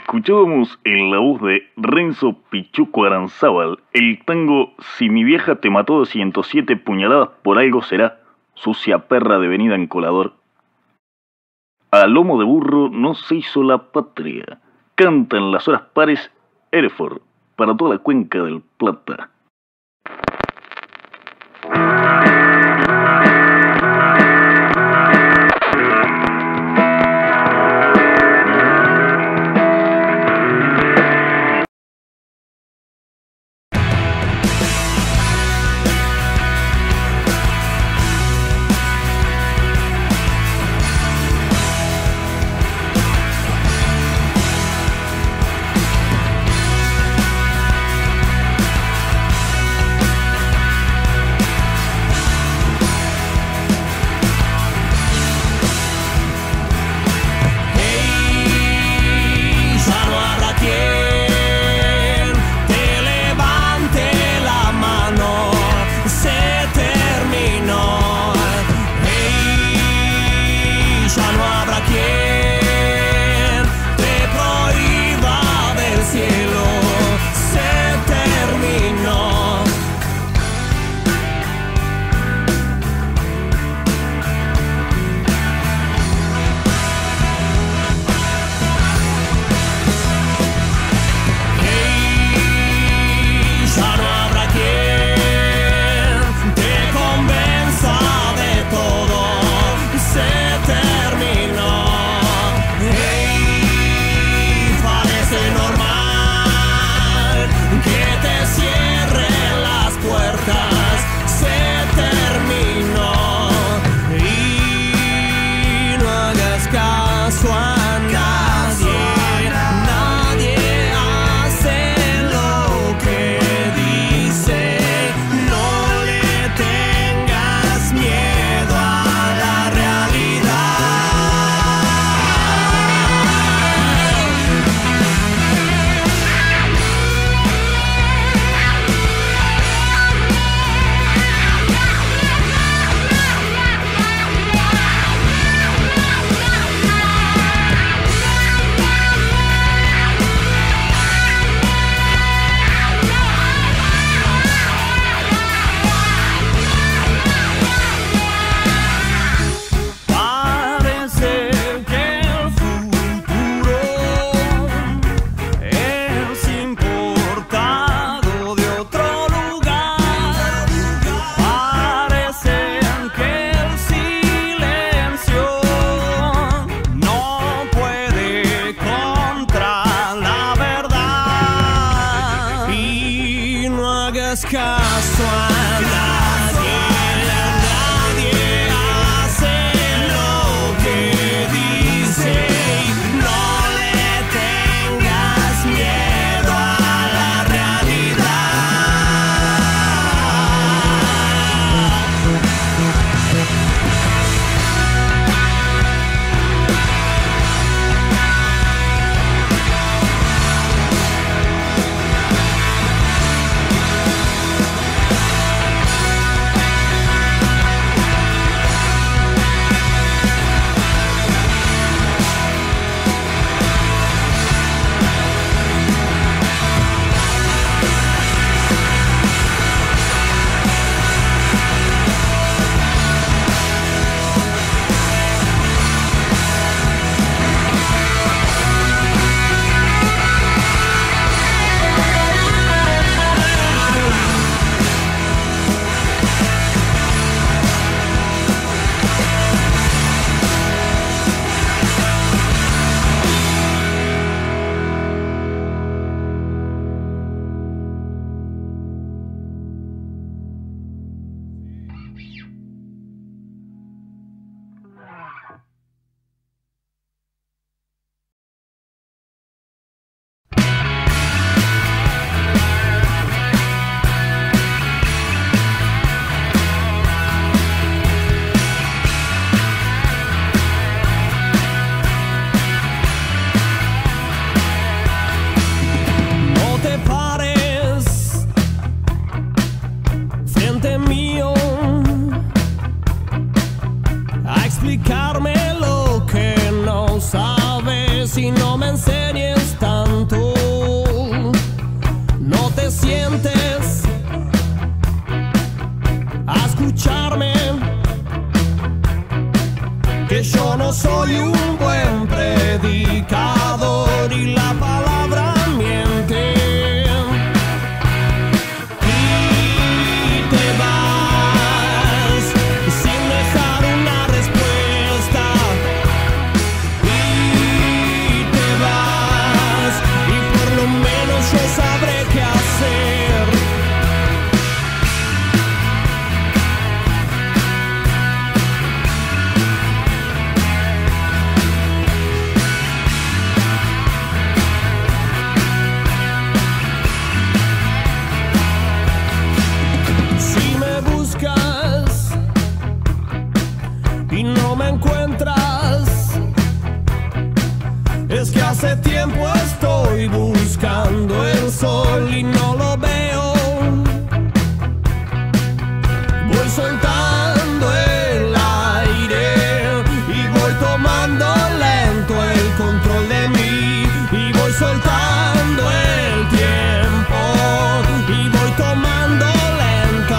Escuchábamos en la voz de Renzo Pichuco Aranzábal el tango Si mi vieja te mató de 107 puñaladas por algo será, sucia perra devenida en colador. A lomo de burro no se hizo la patria. Canta en las horas pares Hereford para toda la cuenca del Plata. Terminó. que yo no soy un buen predicador y la palabra miente. Y te vas sin dejar una respuesta. Y te vas y por lo menos yo sabré qué hacer. Y no me encuentras, es que hace tiempo estoy buscando el sol y no lo veo. Voy soltando el aire y voy tomando lento el control de mí y voy soltando el tiempo y voy tomando lento.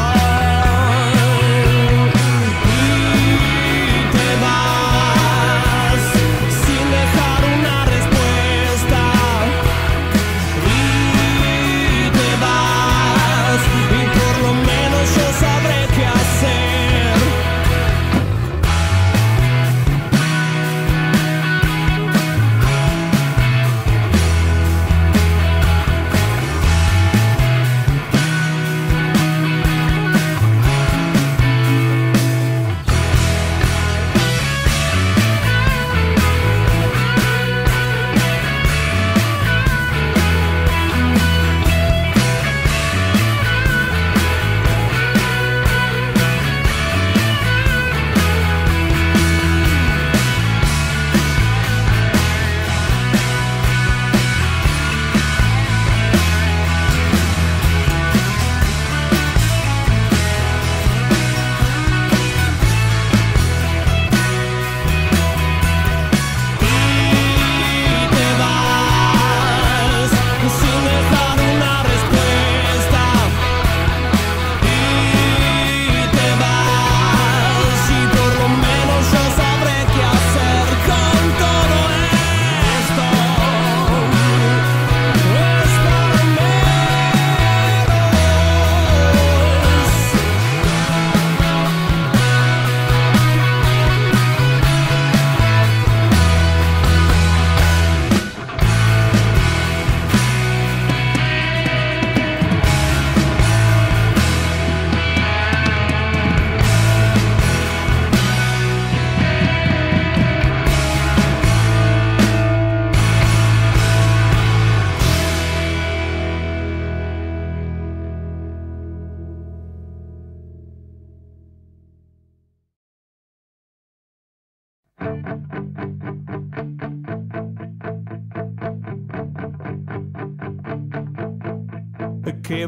Que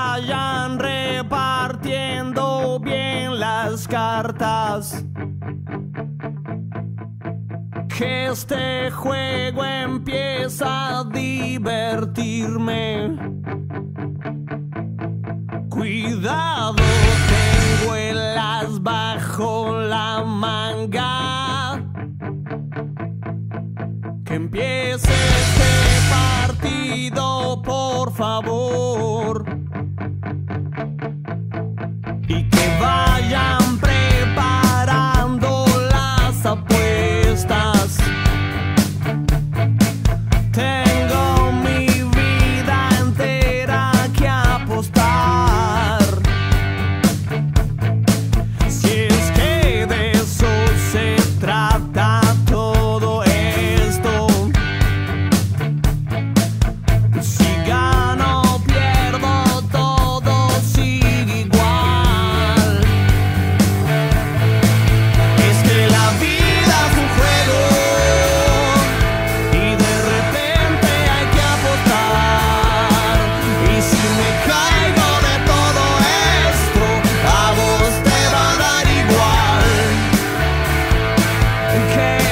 vayan repartiendo bien las cartas. Que este juego empieza a divertirme. Cuidado, tengo el as bajo la manga. Que empiece este partido, por favor. Y que vayan preparando las apuestas. Tengo mi vida entera que apostar. Si es que de eso se trata todo esto. Si gano, pierdo, todo sigue igual. Es que la vida es un juego y de repente hay que apostar. Y si me caigo de todo esto, a vos te va a dar igual. Que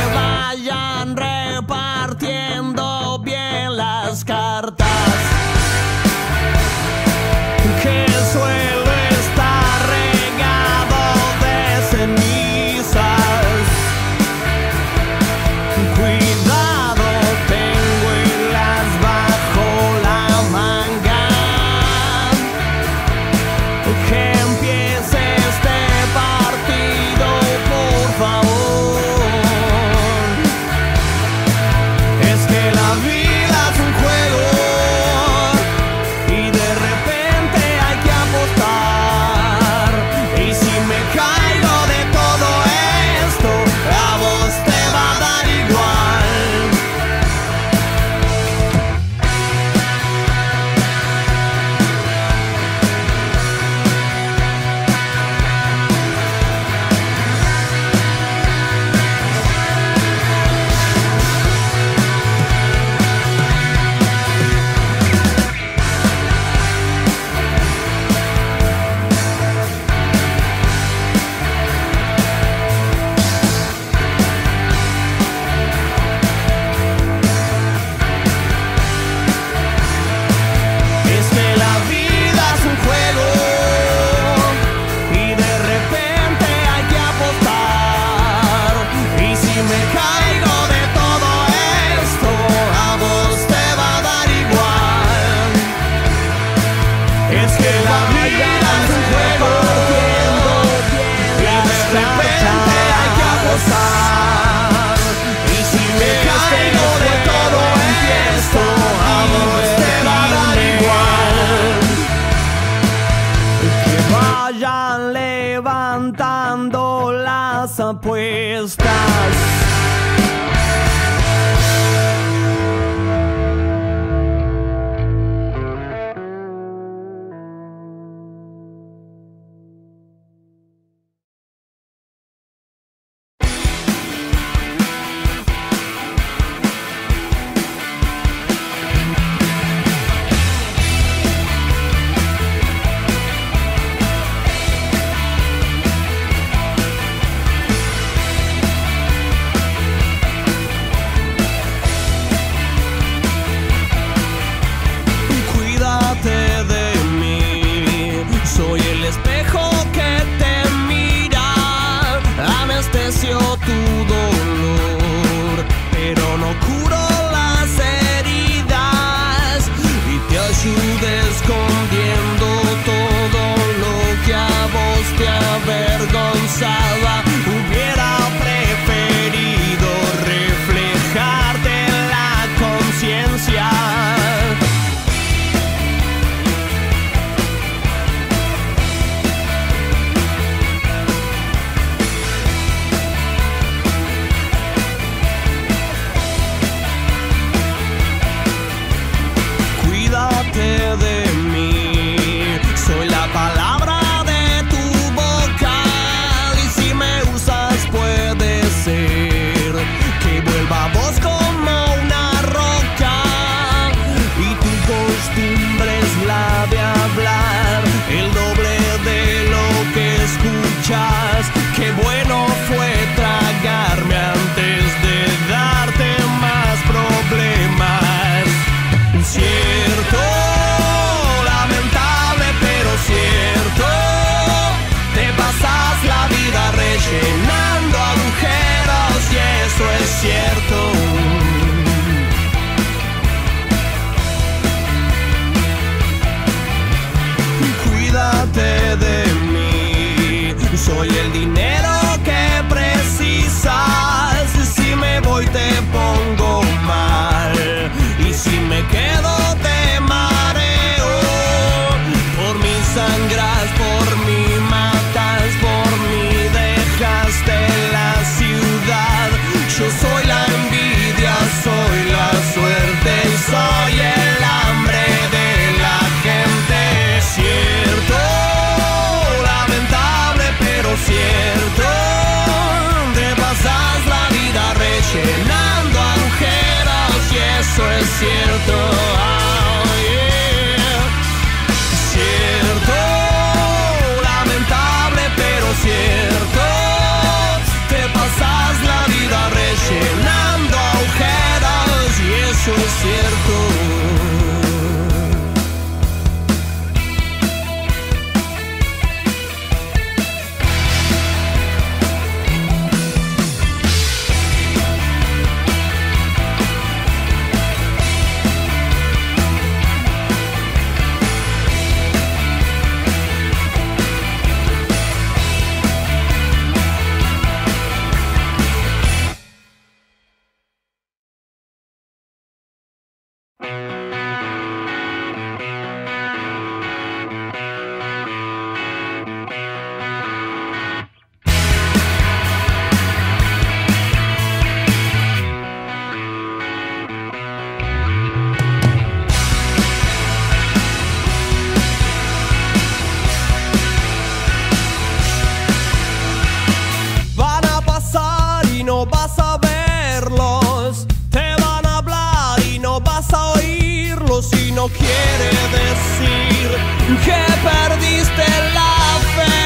quiere decir que perdiste la fe.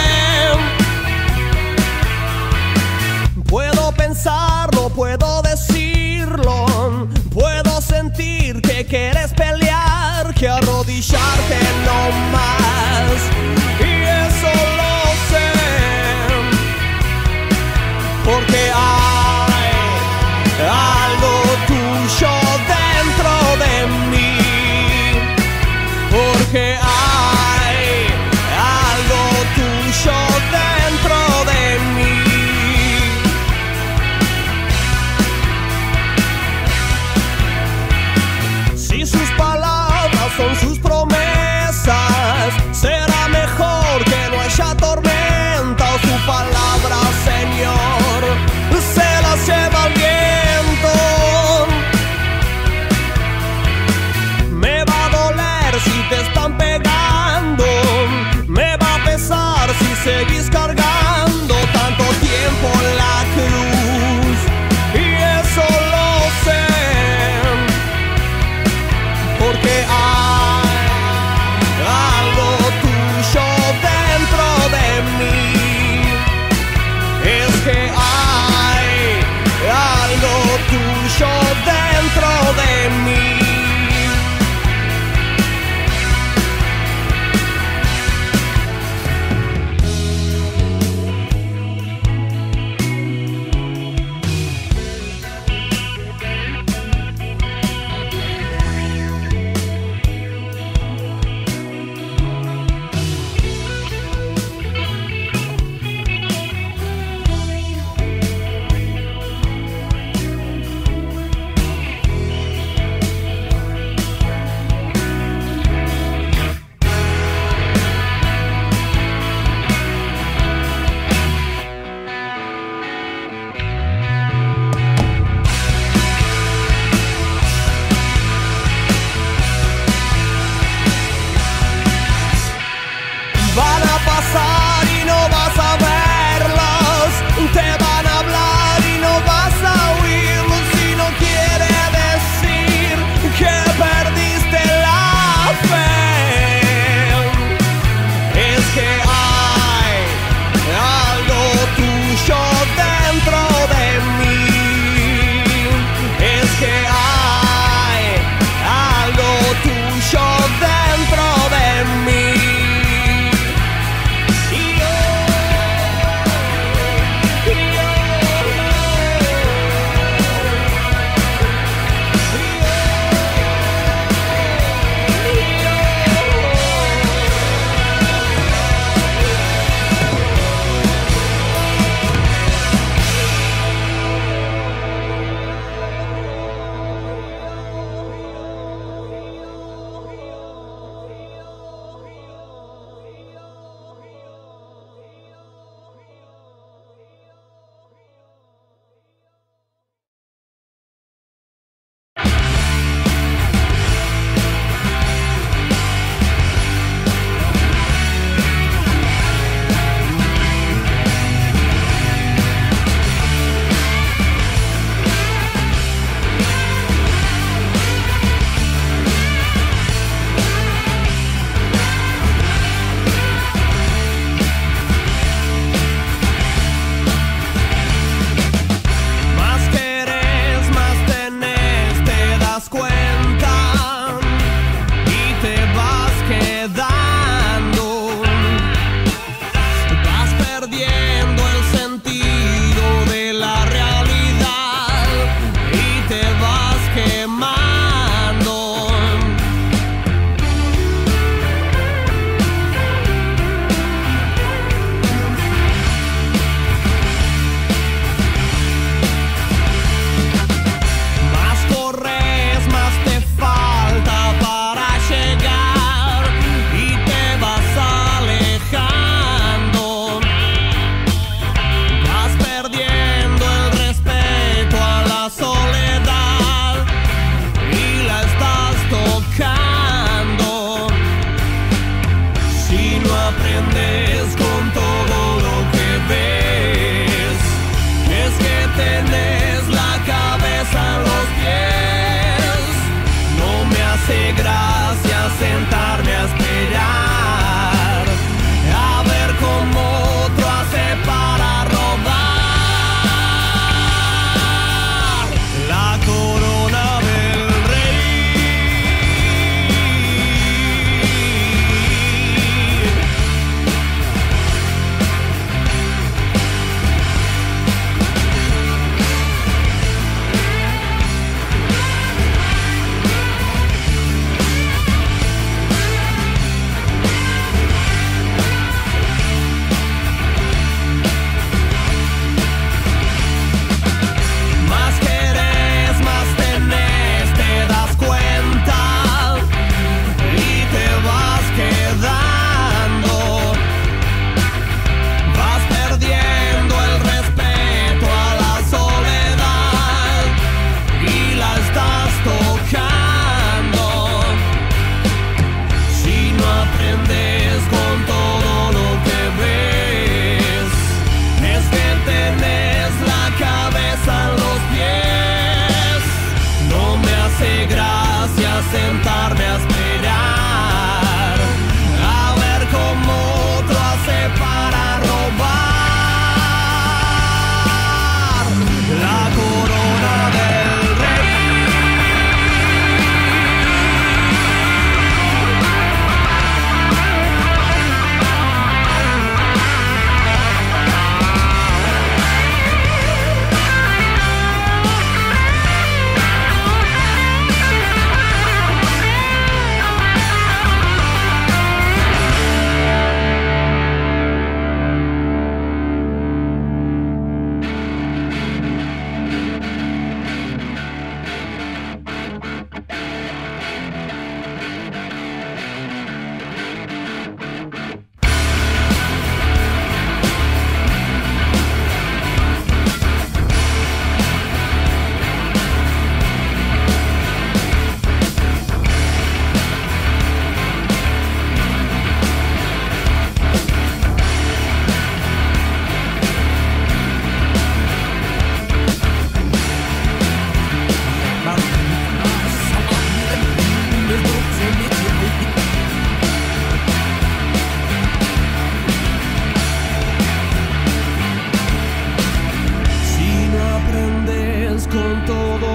Puedo pensarlo, puedo decirlo, puedo sentir que quieres pelear, que arrodillarte no más, y eso lo sé, porque hay algo tuyo dentro de mí, porque hay algo tuyo dentro de mí. Si sus palabras son sus promesas, será mejor que no haya tormenta, o su palabra, Señor, se las lleva el viento. Me va a doler si te están pegando, me va a pesar si seguís cargando tanto tiempo la cruz, y eso lo sé, porque hay algo tuyo dentro de mí. Es que hay algo tuyo dentro de mí.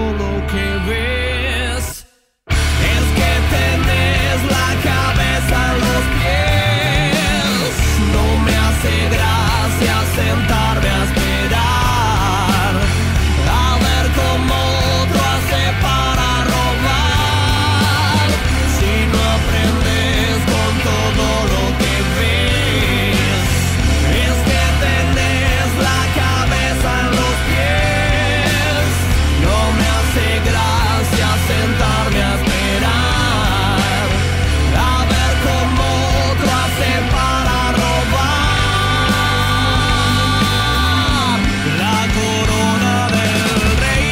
lo que ves. Es que tenés la cabeza en los pies. No me hace gracia sentarme a esperar a ver cómo otro hace para robar. Si no aprendes con todo lo que ves, es que tenés la cabeza en los pies. No me hace gracia sentarme a esperar a ver cómo otro hace para robar la corona del rey.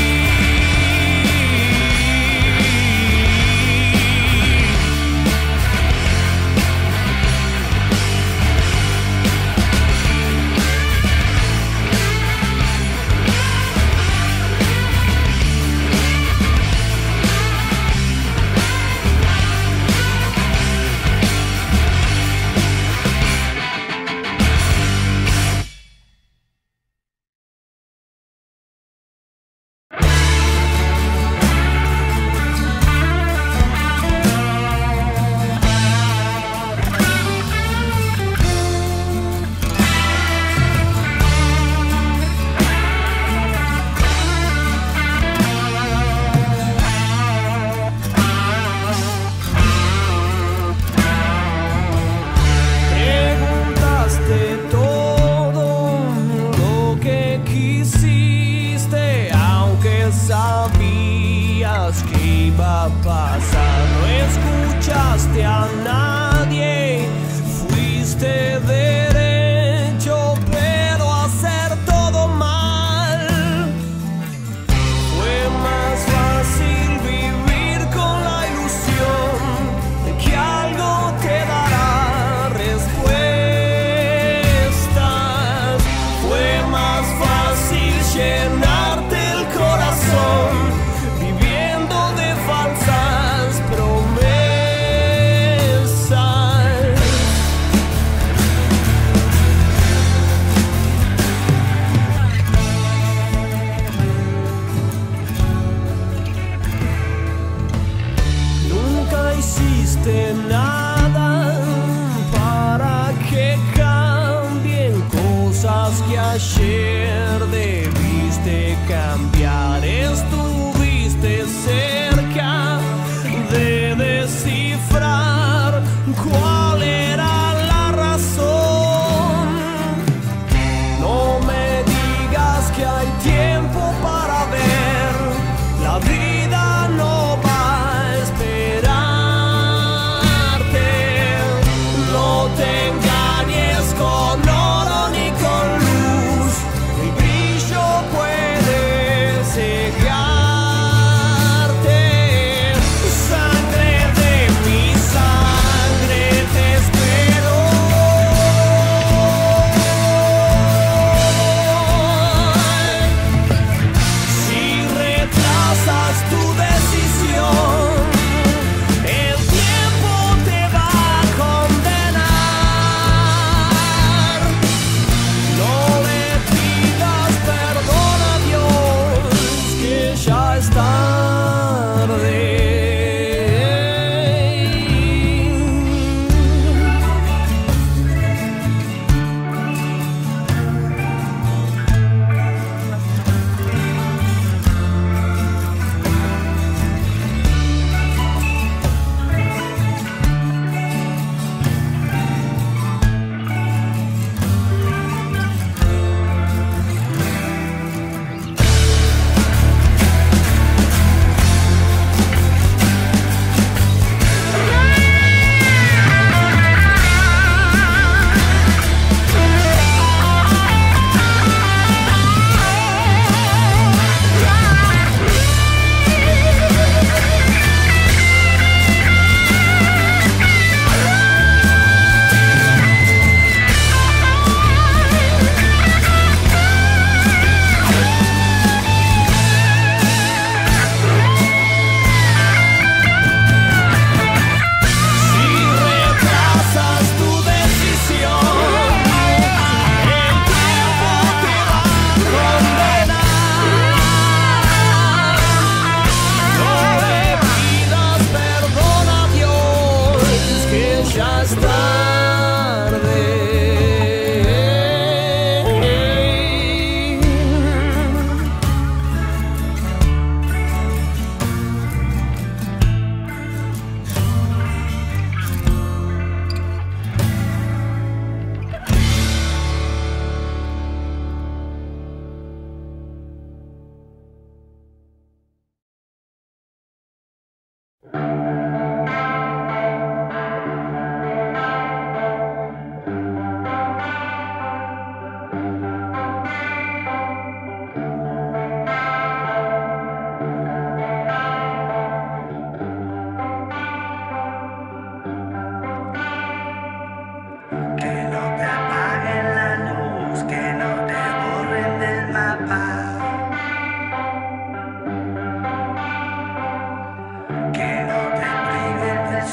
Preguntaste todo lo que quisiste, aunque sabías que iba a pasar. No escuchaste a nadie, fuiste derecho, pero hacer todo mal. Fue más fácil vivir con la ilusión de que algo te dará respuestas. Fue más fácil llenarte el corazón viviendo de falsas promesas.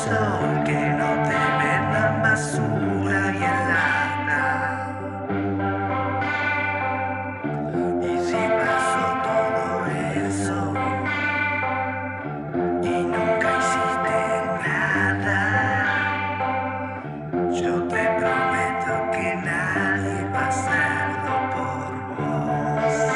sol, que no te vendan basura y en lata. Y si pasó todo eso y nunca hiciste nada, yo te prometo que nadie va a hacerlo por vos.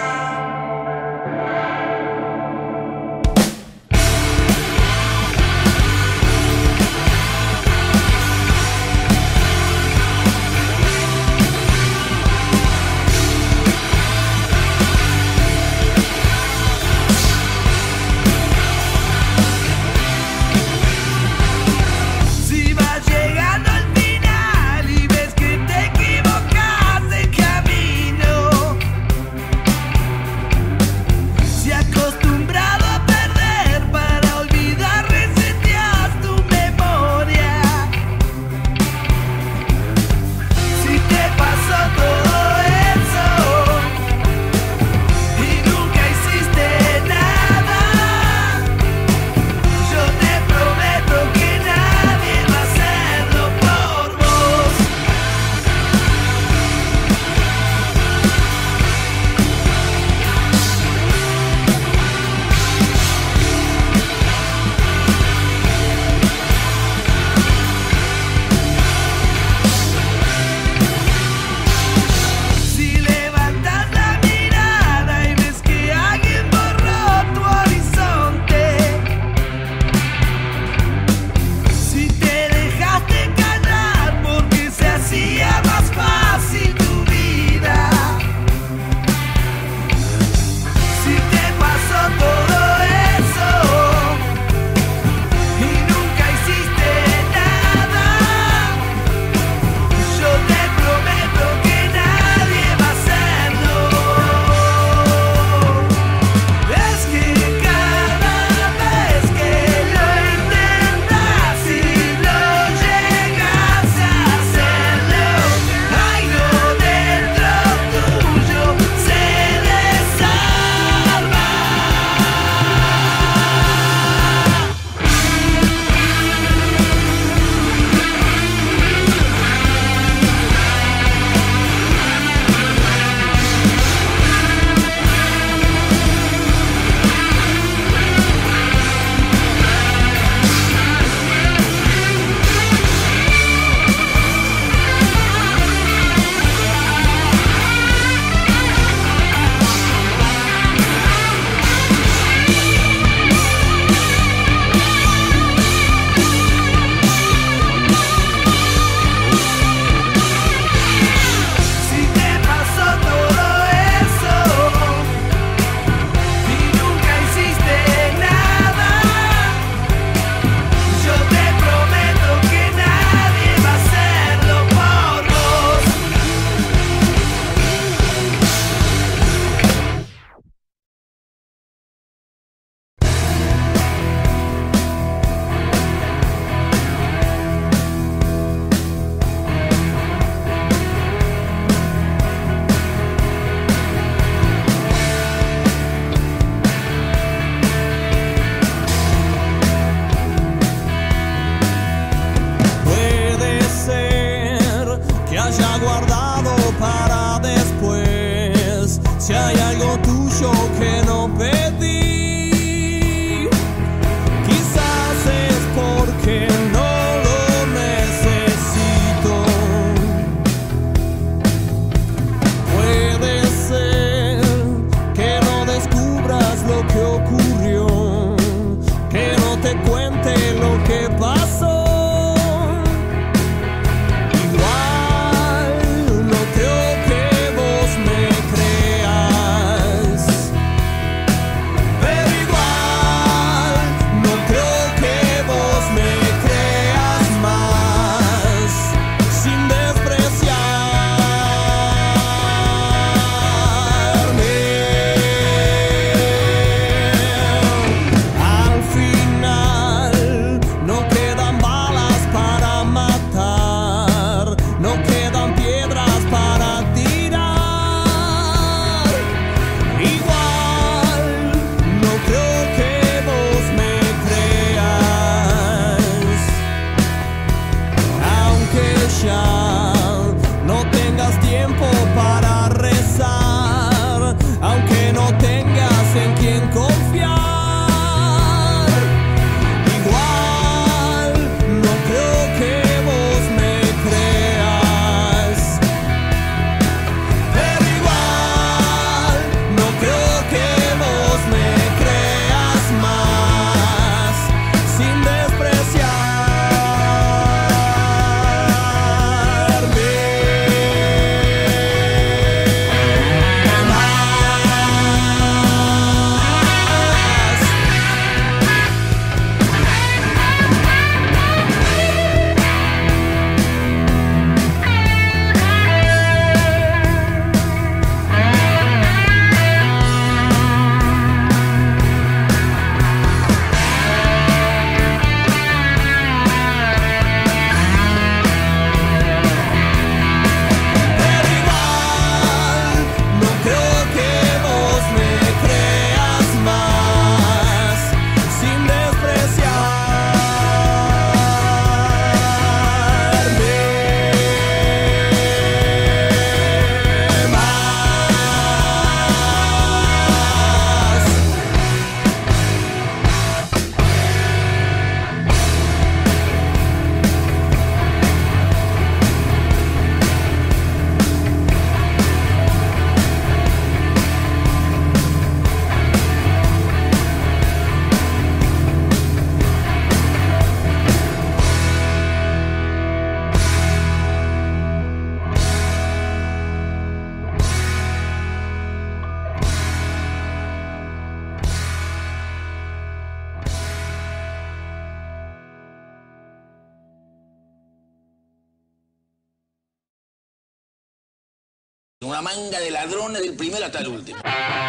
una manga de ladrones del primero hasta el último.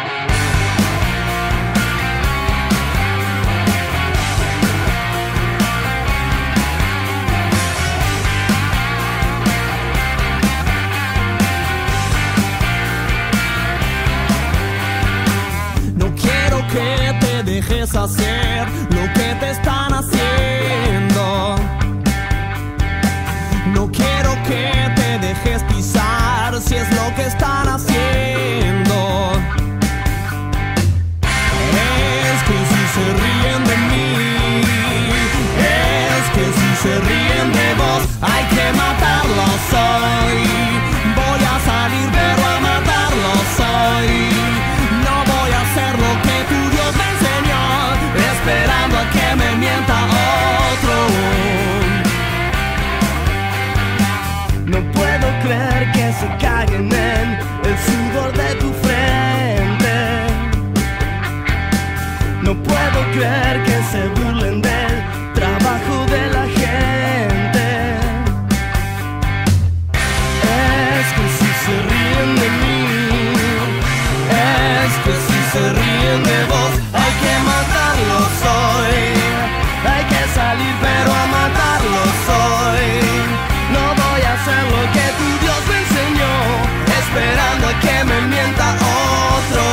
No quiero que te dejes hacer lo que te están haciendo. No quiero que te dejes pisar si es lo que están haciendo. Es que si se ríen de mí, es que si se ríen de vos, hay que matarlos hoy. Voy a salir pero a matarlos hoy. No voy a hacer lo que tu Dios me enseñó, esperando a que me mienta otro. No puedo creer que se caguen en el sudor de tu frente. No puedo creer que se burlen del trabajo de la gente. Es que si se ríen de mí, es que si se ríen de vos, hay que matarlos hoy. Hay que salir pero a matarlos hoy. No voy a hacer lo que tu Dios me enseñó, esperando a que me mienta otro.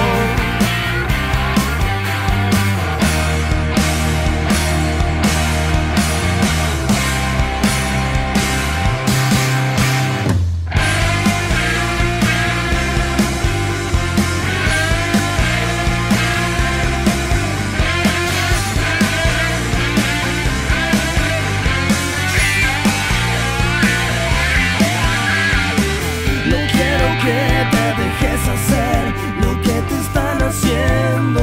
Que te dejes hacer lo que te están haciendo.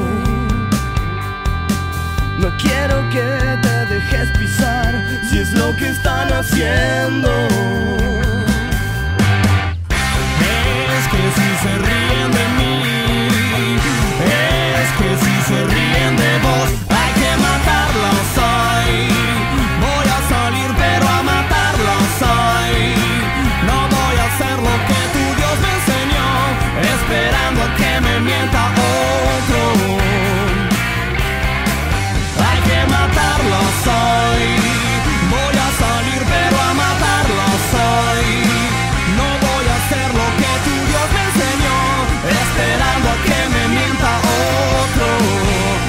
No quiero que te dejes pisar si es lo que están haciendo. Es que si se ríen de mí, es que si se ríen de vos, hay que matarlos hoy. Voy a salir pero a matarlos hoy. No voy a hacer lo que esperando a que me mienta otro. Hay que matarlos hoy. Voy a salir pero a matarlos hoy. No voy a hacer lo que tu Dios me enseñó, esperando a que me mienta otro.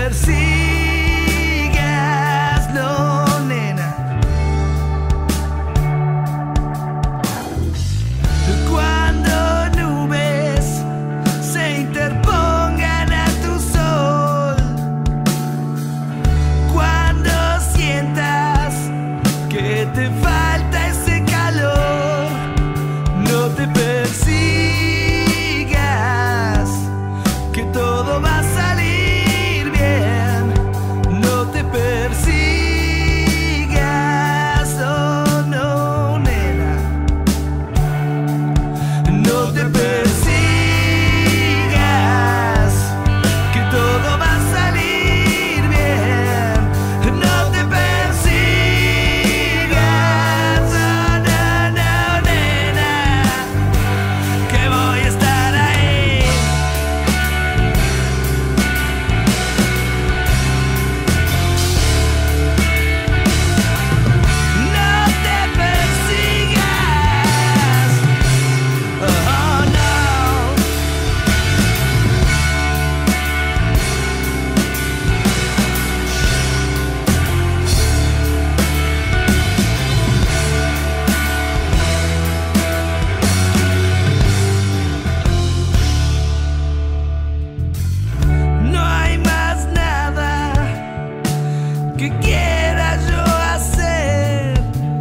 persigas, no, nena. Cuando nubes se interpongan a tu sol, cuando sientas que te falta ese calor, no te persigas, que todo va a salir bien. No te persigas, oh no, nena. No te persigas, que todo va a salir bien. No te persigas, oh no, no, nena, que voy a estar ahí. No te persigas, oh no. No hay más nada que quiera yo hacer.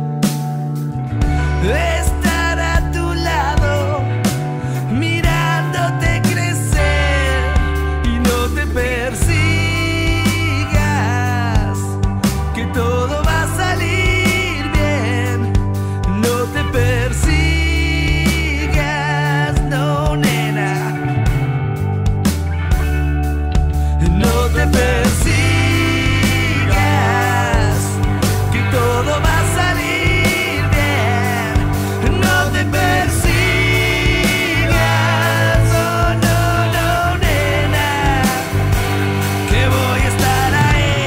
Estar a tu lado, mirándote crecer. Y no te persigas, que todo va a salir bien. No te persigas, no, nena. No te persigas, que todo va a salir bien. No te persigas, oh no, no, nena, que voy a estar ahí.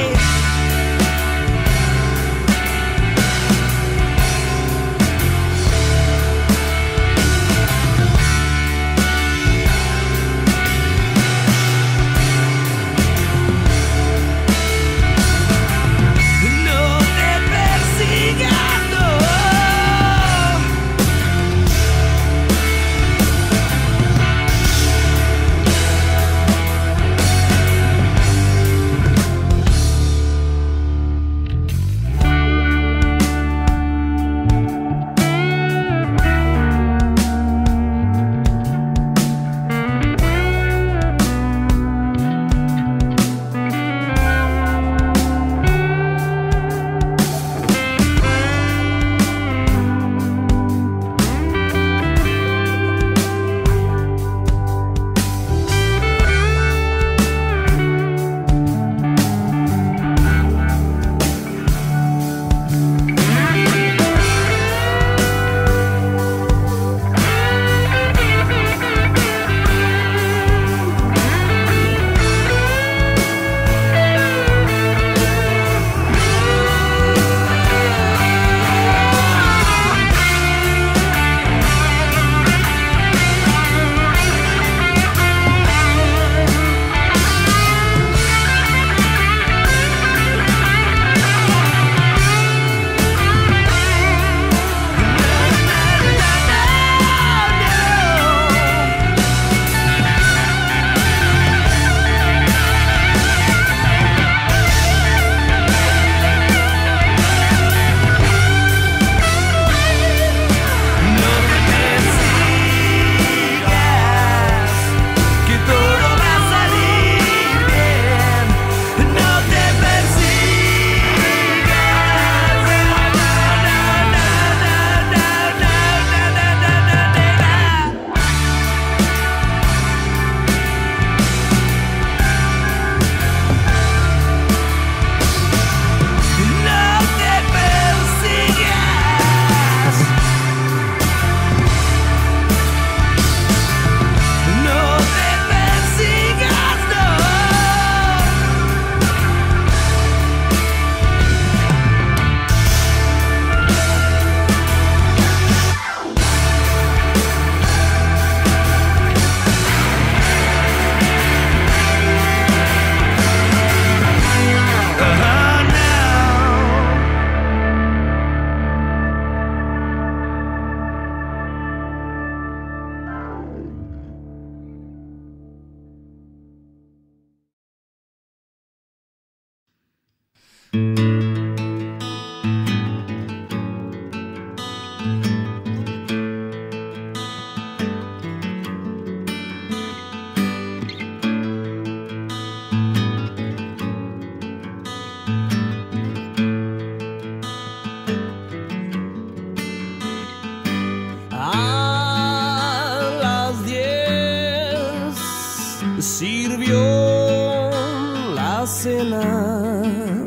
cena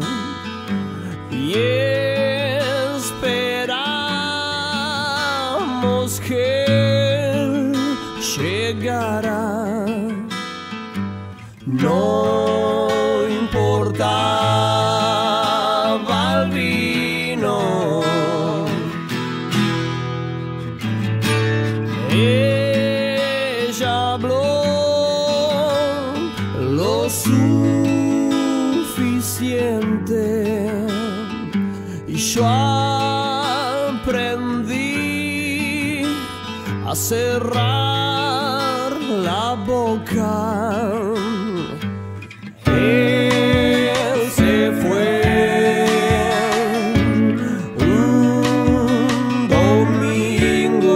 y esperamos que él llegara. No importaba el vino, ella habló lo suficiente y yo aprendí a cerrar la boca. Él se fue un domingo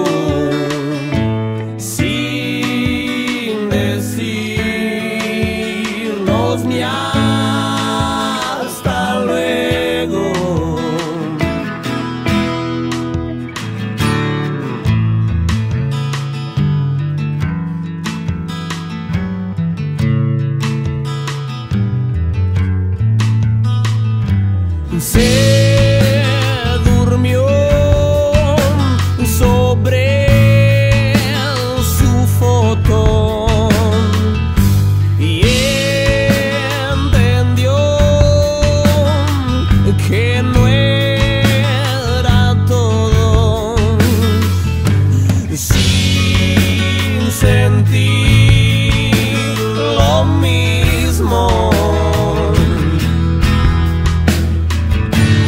sin decirnos ni hasta luego. Se durmió sobre su foto y entendió que no era todo, sin sentir lo mismo.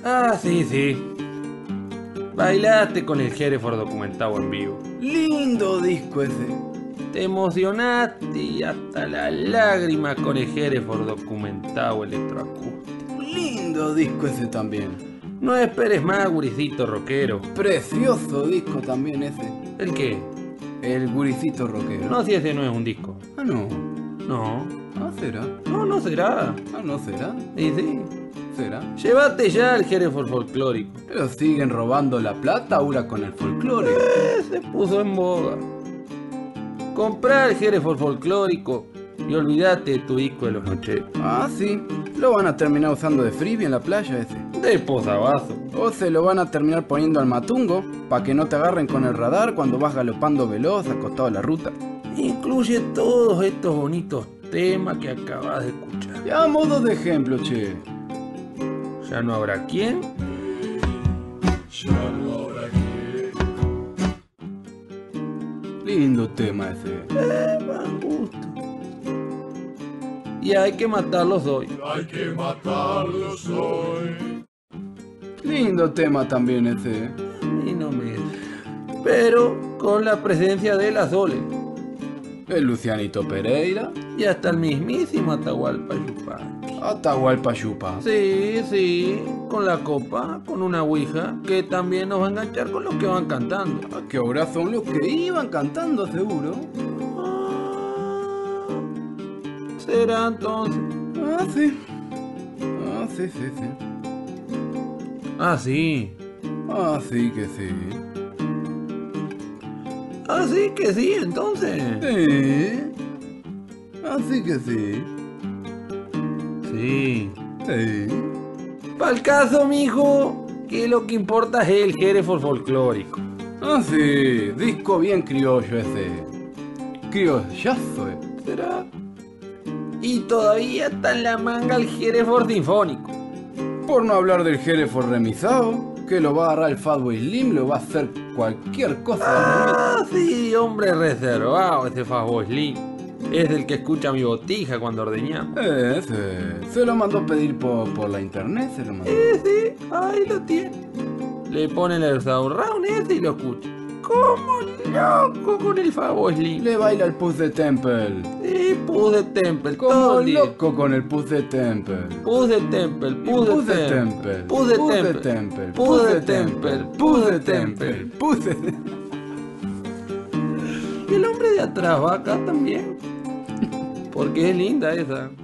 Ah, sí, sí. Bailaste con el Hereford documentado en vivo. Lindo disco ese. Te emocionaste y hasta las lágrimas con el Hereford documentado electroacústico. Lindo disco ese también. No esperes más, gurisito rockero. Precioso disco también ese. ¿El qué? El guricito rockero. No, si ese no es un disco. Ah, no. No. Ah, será. No, no será. Ah, no será. Y sí. Será. Llévate ya el Hereford folclórico. Pero siguen robando la plata ahora con el folclore. Se puso en boga. Comprá el Hereford folclórico y olvídate de tu disco de los 80. Ah, sí. Lo van a terminar usando de freebie en la playa ese. De posavasos. O se lo van a terminar poniendo al matungo, para que no te agarren con el radar cuando vas galopando veloz acostado a la ruta. Incluye todos estos bonitos temas que acabas de escuchar. Ya a modo de ejemplo, che. Ya no habrá quien. Lindo tema ese. Van gusto. Y hay que matarlos hoy. Lindo tema también ese. Y no me... Pero con la presencia de la Sole. El Lucianito Pereira. Y hasta el mismísimo Atahualpa Yupanqui. Atahualpa Yupa. Sí, sí, con la copa, con una ouija, que también nos va a enganchar con los que van cantando. ¿A qué hora son los que iban cantando seguro? ¿Será entonces? Ah, sí. Ah, sí, sí, sí. Ah, sí. Ah, sí que sí. Así que sí, entonces. Sí. Así que sí. Sí. Sí. Pa'l caso, mijo, que lo que importa es el Hereford folclórico. Ah, sí. Disco bien criollo ese. Criollazo, ¿Será? Y todavía está en la manga el Hereford sinfónico. Por no hablar del Hereford remisado, que lo va a agarrar el Fatboy Slim, lo va a hacer cualquier cosa. Ah, sí, hombre reservado ese Fatboy Slim. Es el que escucha mi botija cuando ordeñamos. Ese. Se lo mandó pedir por la internet, se lo mandó. Sí, ahí lo tiene. Le ponen el surround ese y lo escucha. Como loco con el Fatboy Slim. Le baila el Puss de Temple. Sí, Puss de Temple, Como todo el día. loco con el Puss de Temple. Puss de Temple, Puss de Temple, Puss de Temple, Puss de Temple, Puss de Temple. Puss de Temple. Y el hombre de atrás va acá también. Porque es linda esa.